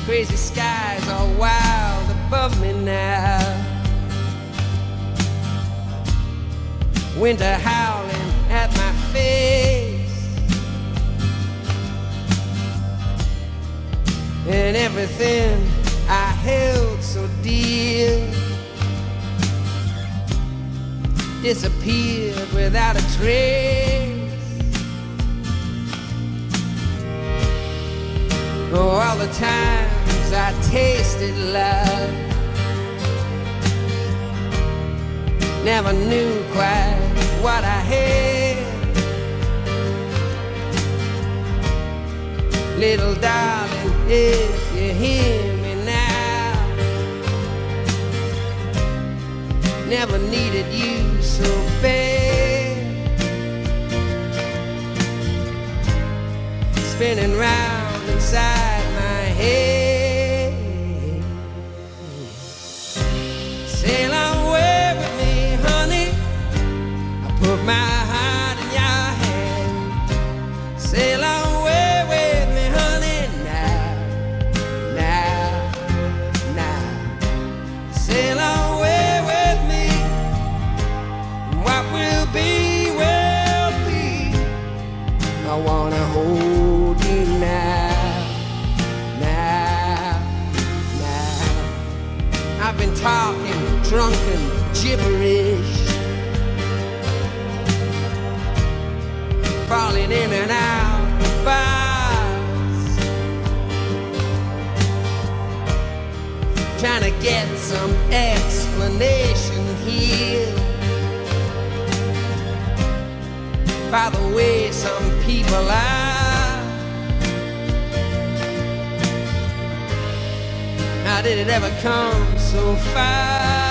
Crazy skies are wild above me now. Winter howling at my face, and everything I held so dear disappeared without a trace. Oh, all the times I tasted love, never knew quite what I had. Little darling, if you hear me now, never needed you so bad. Spinning round inside my head, sail away with me, honey. I put my heart in your hand. Sail away with me, honey, now, now, now. Sail away with me, and what will be, will be. I wanna hold you now, now, now. I've been talking drunken gibberish, falling in and out of bars, trying to get some explanation here by the way some people are. How did it ever come so far?